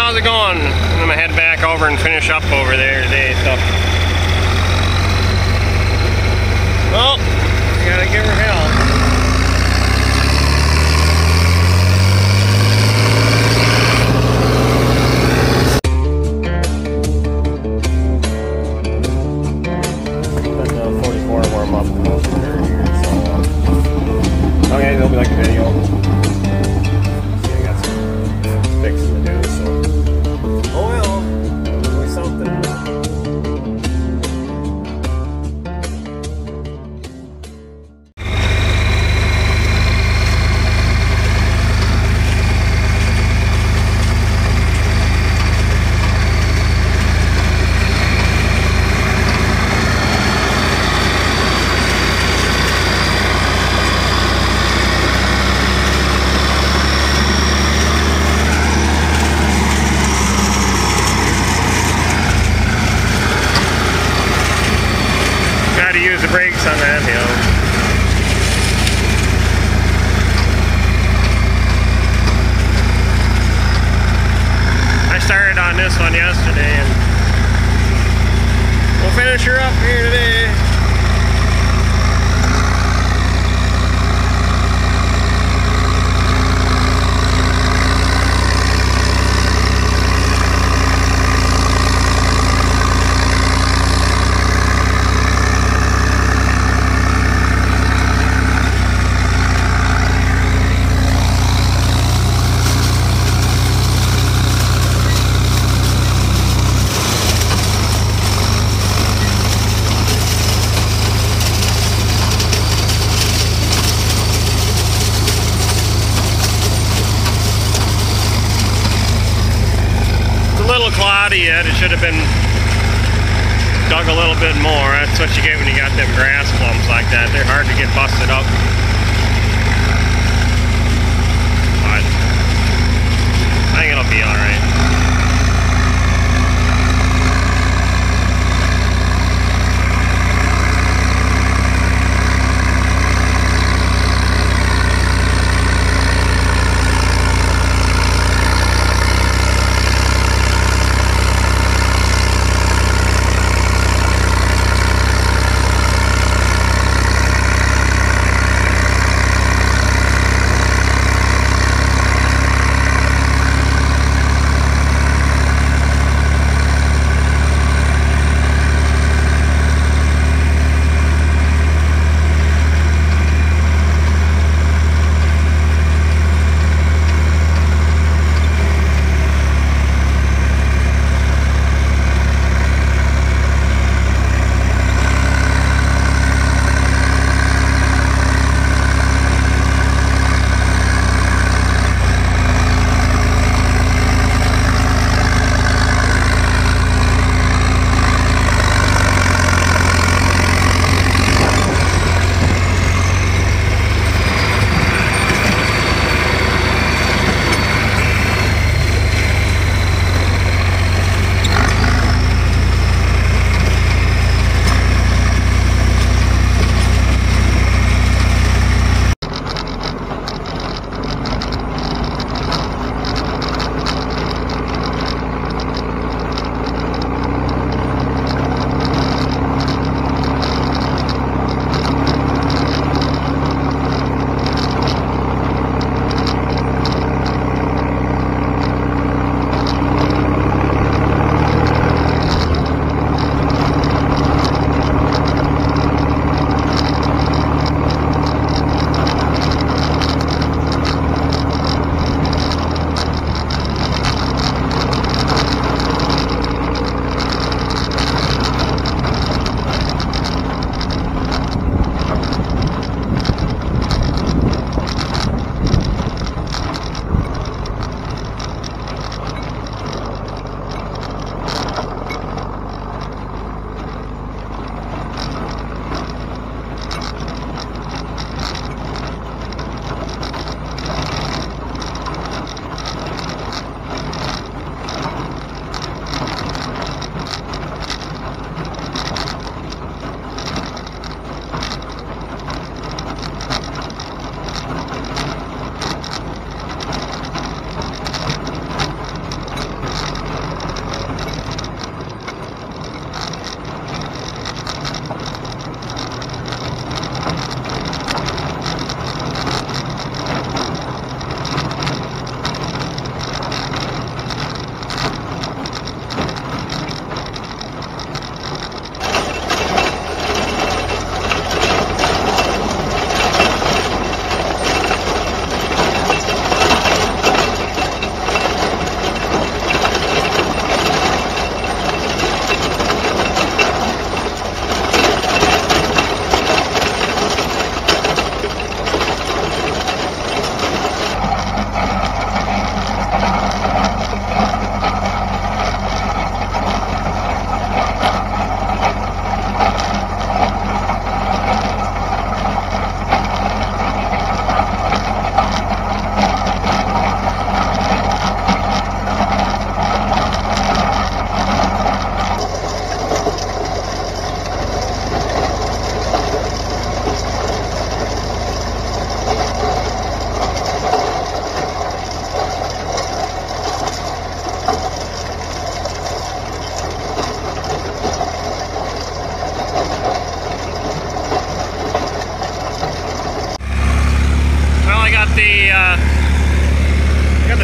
how's it going? I'm gonna head back over and finish up over there today, so. Well, I gotta give her hell. Okay, they'll be like a video. See, I got some fixing to do, so. Oh well, it'll be something. Use the brakes on that hill. I started on this one yesterday and we'll finish her up here today. Cloudy yet. It should have been dug a little bit more. That's what you get when you got them grass clumps like that. They're hard to get busted up. But I think it'll be alright.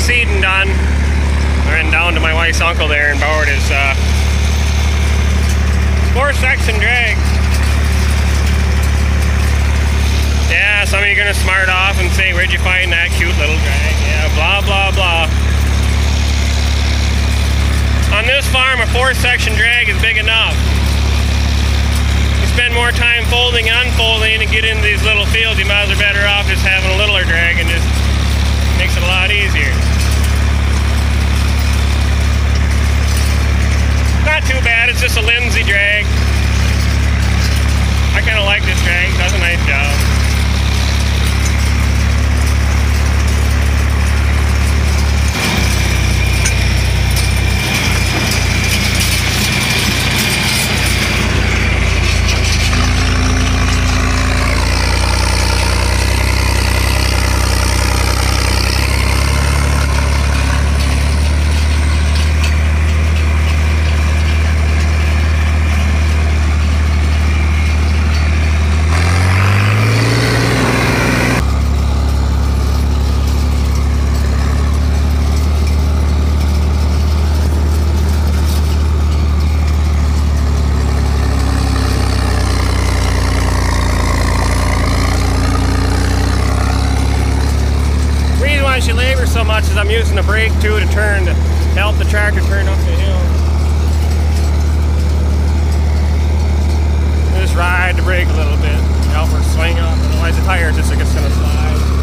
seeding done. I went down to my wife's uncle there and borrowed his 4-section drag. Yeah, some of you are gonna smart off and say, where'd you find that cute little drag? Yeah, blah, blah, blah. On this farm, a 4-section drag is big enough. You spend more time folding and unfolding and get into these little fields, you might as well be better off just having a littler drag, and just makes it a lot easier. Not too bad, it's just a Lindsay drag. I kind of like this drag, it does a nice job. She labors so much as I'm using the brake too to turn to help the tractor turn up the hill. Just ride the brake a little bit, help her swing up, otherwise the tire just like it's gonna slide.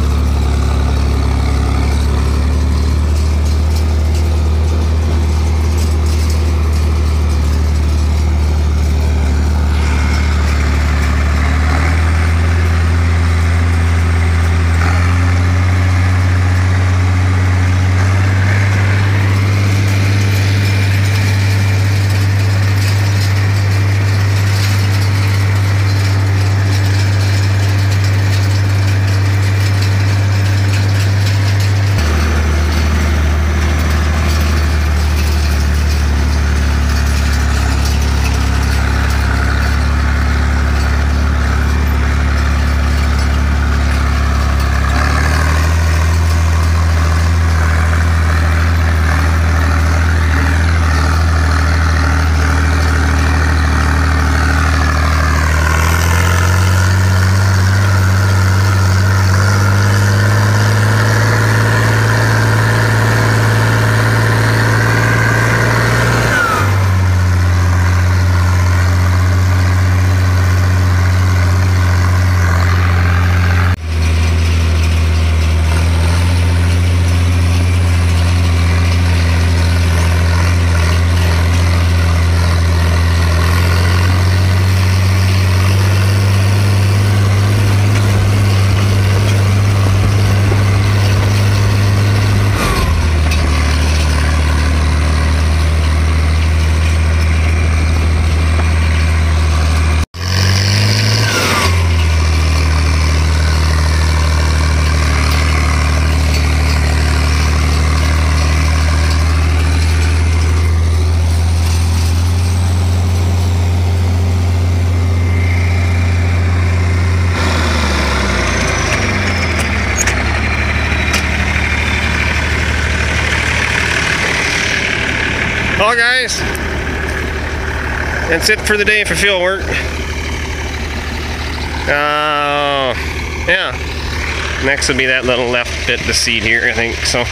Well guys, that's it for the day for field work. Yeah, next will be that little left bit to seed here, I think. So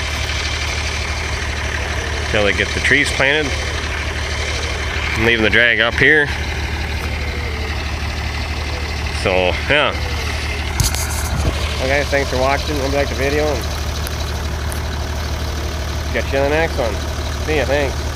till they get the trees planted, I'm leaving the drag up here. So yeah, well guys, thanks for watching. Hope you liked the video, and catch you in the next one. See ya, thanks.